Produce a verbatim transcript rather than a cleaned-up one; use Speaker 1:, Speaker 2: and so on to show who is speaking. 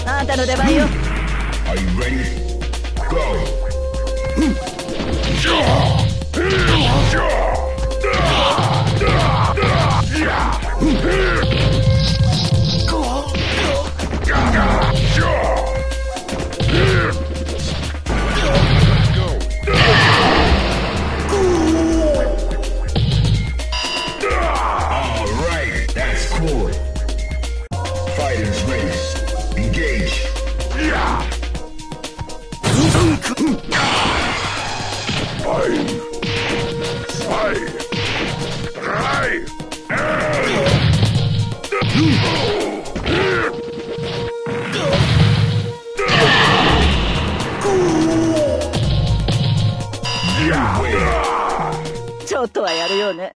Speaker 1: あんたの出番よ。
Speaker 2: Are you ready? Go! Alright, that's cool. Fighters race. Engage. You win.
Speaker 1: ちょっとはやるよね。